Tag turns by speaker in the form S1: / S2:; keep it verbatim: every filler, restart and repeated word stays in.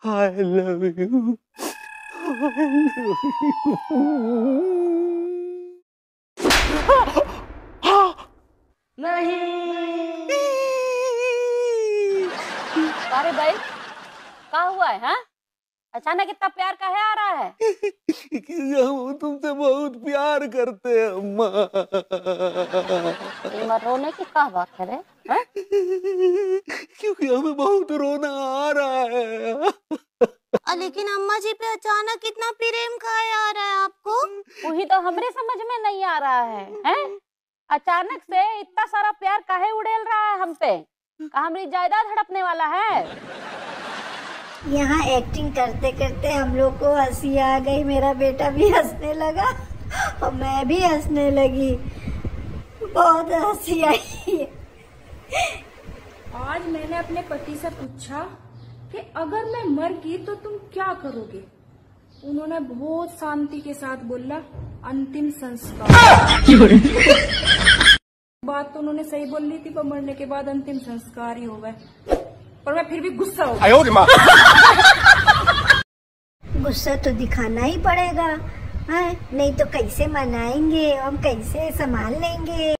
S1: I love you, I love you.
S2: नहीं। अरे भाई क्या हुआ है? हाँ, अचानक इतना प्यार काहे आ रहा है?
S1: हम तुमसे बहुत प्यार करते हैं अम्मा।
S2: रोने की क्या बात है रे? हाँ?
S1: क्योंकि हमें बहुत रोना आ रहा है।
S3: लेकिन अम्मा जी पे अचानक इतना प्रेम काहे आ रहा है आपको?
S2: वही तो हमरे समझ में नहीं आ रहा है, हैं? अचानक से इतना सारा प्यार काहे उड़ेल रहा है हम पे? कहाँ हमारी जायदाद हड़पने वाला है?
S3: यहाँ एक्टिंग करते करते हम लोग को हंसी आ गई, मेरा बेटा भी हंसने लगा और मैं भी हंसने लगी, बहुत हंसी आई।
S4: आज मैंने अपने पति से पूछा कि अगर मैं मर गई तो तुम क्या करोगे? उन्होंने बहुत शांति के साथ बोला, अंतिम संस्कार। बात तो उन्होंने सही बोल ली थी, पर मरने के बाद अंतिम संस्कार ही होगा। पर मैं फिर भी गुस्सा हो गई।
S3: गुस्सा तो दिखाना ही पड़ेगा, हाँ? नहीं तो कैसे मनाएंगे, हम कैसे संभाल लेंगे?